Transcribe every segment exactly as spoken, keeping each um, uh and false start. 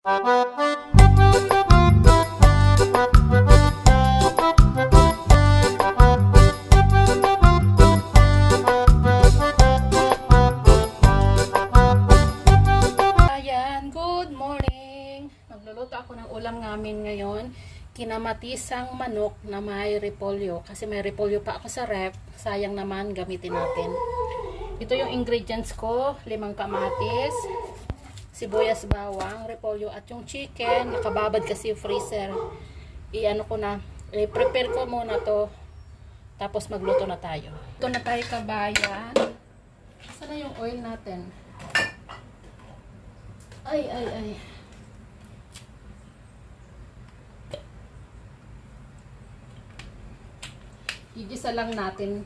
Magluluto ako ng ulam namin ngayon, kinamatisang manok na may repolyo. Kasi may repolyo pa ako sa ref, sayang naman, gamitin natin. Ito yung ingredients ko, limang kamatis, sibuyas, bawang, repolyo at yung chicken. Nakababad kasi yung freezer. I-ano ko na, i-prepare ko muna to, tapos magluto na tayo. Ito na tayo, kabayan. Saan na yung oil natin? Ay, ay, ay. Igisa lang natin.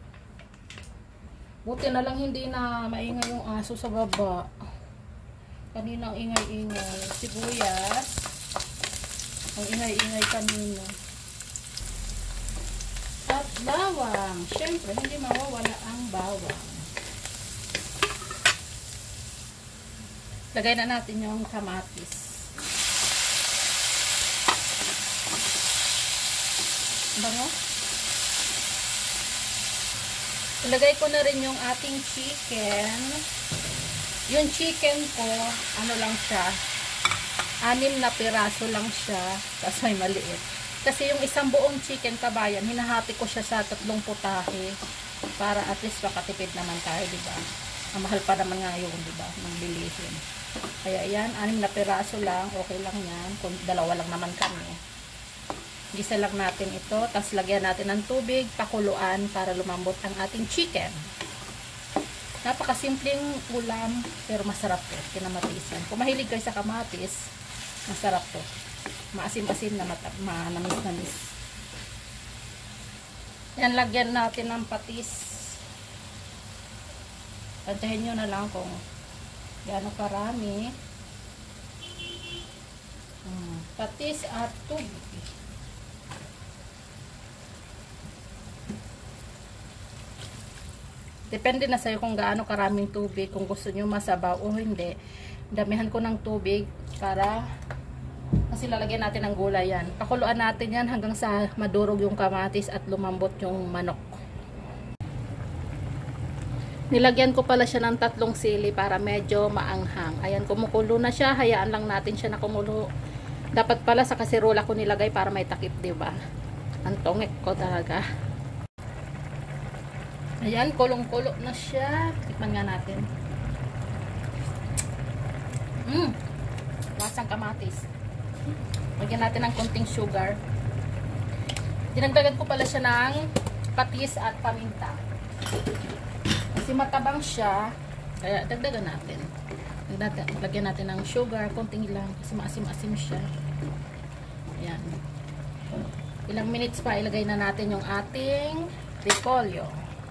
Buti na lang hindi na maingay yung aso sa baba. Kanina ang ingay-ingay. Sibuyas. Ang ingay-ingay kanina. At bawang. Siyempre, hindi mawawala ang bawang. Lagay na natin yung kamatis. Bango? Ilagay ko na rin yung ating chicken. Yung chicken ko, ano lang siya, anim na piraso lang siya, tapos may maliit. Kasi yung isang buong chicken, kabayan, hinahati ko siya sa tatlong putahe para at least makatipid naman tayo, diba? Ang mahal pa naman nga yung, diba, ng bilihin. Kaya yan, anim na piraso lang, okay lang yan. Kung dalawa lang naman kami. Gisa lang natin ito, tapos lagyan natin ng tubig, pakuluan para lumambot ang ating chicken. Napakasimpleng ulam, pero masarap to, kinamatisan. Kung mahilig kayo sa kamatis, masarap to. Maasim-asim na manamis-namis. Yan, lagyan natin ng patis. Tantahin nyo na lang kung gaano karami. Hmm, patis at tubig. Depende na sa'yo kung gaano karaming tubig, kung gusto nyo masabaw o hindi. Damihan ko ng tubig para, kasi lalagyan natin ng gulay yan. Pakuluan natin yan hanggang sa madurog yung kamatis at lumambot yung manok. Nilagyan ko pala siya ng tatlong sili para medyo maanghang. Ayan, kumukulo na siya. Hayaan lang natin siya na kumulo. Dapat pala sa kasirola ko nilagay para may takip, diba? Ang tongek ko talaga. Ayan, kulong-kulo na siya. Tikman nga natin. Mmm. Lasang kamatis. Lagyan natin ng konting sugar. Dinagdagan ko pala siya ng patis at paminta. Kasi matabang siya. Kaya dagdagan natin. Lagyan natin ng sugar. Konting lang. Kasi maasim-asim siya. Ayan. Ilang minutes pa ilagay na natin yung ating repolyo.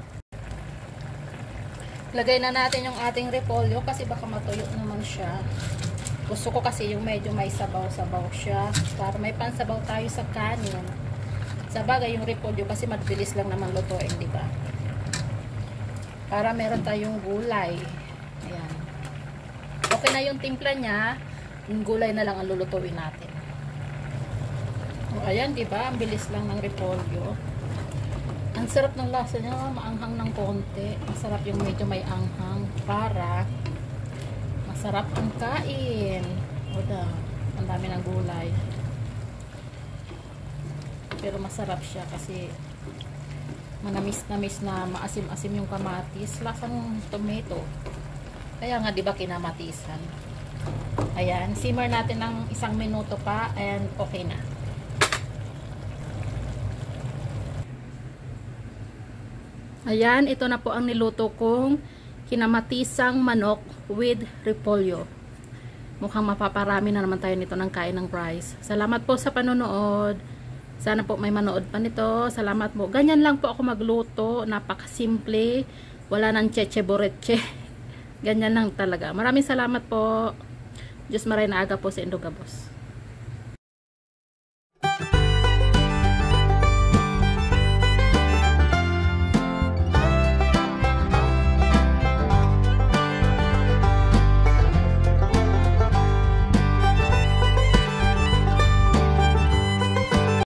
Lagay na natin yung ating repolyo kasi baka matuyo naman siya. Gusto ko kasi yung medyo may sabaw-sabaw siya para may pansabaw tayo sa kanin. Sa bagay yung repolyo kasi mabilis lang naman lutuin, di ba? Para meron tayong gulay. Ayan. Okay na yung timpla niya, yung gulay na lang ang lulutuin natin. O, ayan, di ba? Ang bilis lang ng repolyo. Ang sarap ng lasa niya, maanghang ng konti. Masarap yung medyo may anghang para masarap ang kain. O da, ang dami ng gulay. Pero masarap siya kasi manamis-namis na maasim-asim yung kamatis. Lasang tomato. Kaya nga, di ba, kinamatisan. Ayan, simmer natin ng isang minuto pa and okay na. Ayan, ito na po ang niluto kong kinamatisang manok with repolyo. Mukhang mapaparami na naman tayo nito ng kain ng rice. Salamat po sa panonood. Sana po may manood pa nito. Salamat po. Ganyan lang po ako magluto. Napakasimple. Wala nang cheche boreche. Ganyan lang talaga. Maraming salamat po. Diyos maray na aga po sa Indogabos.